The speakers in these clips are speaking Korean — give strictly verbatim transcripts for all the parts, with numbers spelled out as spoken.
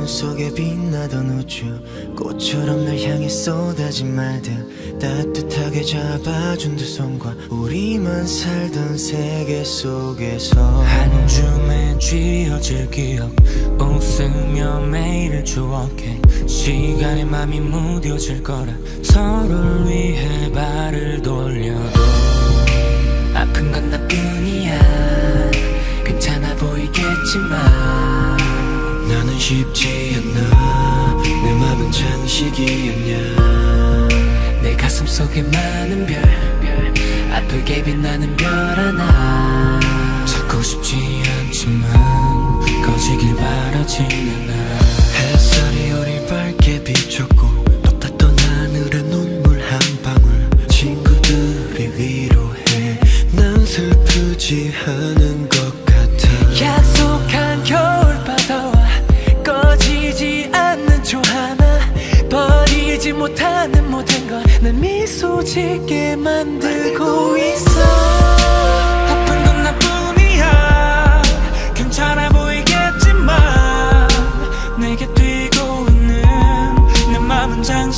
눈 속에 빛나던 우주 꽃처럼 날 향해 쏟아진 말들 따뜻하게 잡아준 두 손과 우리만 살던 세계 속에서 한 줌에 쥐어질 기억 웃으며 매일을 추억해 시간에 맘이 무뎌질 거라 서로를 위해 발을 돌려도 아픈 건 나뿐이야 괜찮아 보이겠지만 나는 쉽지 않아 내 맘은 장식이었냐 내 가슴 속에 많은 별 아프게 빛나는 별 하나 찾고 싶지 않지만 꺼지길 바라진 않아 햇살이 우리 밝게 비췄고 높았던 하늘에 눈물 한 방울 친구들이 위로해 난 슬프지 않은 것 같아 약속한 겨울바다와 꺼지지 않는 초 하나 버리지 못하는 모든 걸 날 미소 짓게 만들고 있어 아픈 건 나뿐이야 괜찮아 보이겠지만 내게 뛰고 있는 내 맘은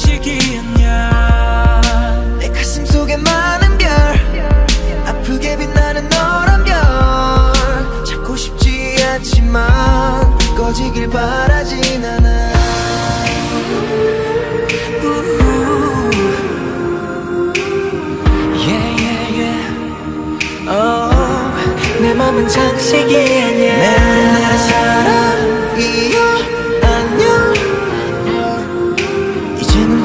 장식이었냐 내 가슴 속에 많은 별 아프게 빛나는 너란 별 잡고 싶지 않지만 꺼지길 바라진 않아 내 맘은 장식이 아니야 내 나라 사랑이여 안녕 이제는